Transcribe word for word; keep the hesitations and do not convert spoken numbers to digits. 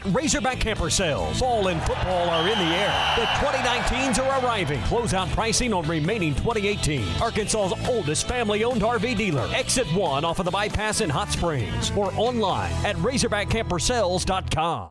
at Razorback Camper Sales. Fall and football are in the air. The twenty nineteens are arriving. Closeout pricing on remaining twenty eighteen. Arkansas's oldest family-owned R V dealer. Exit one off of the bypass in Hot Springs or online at razorback camper sales dot com.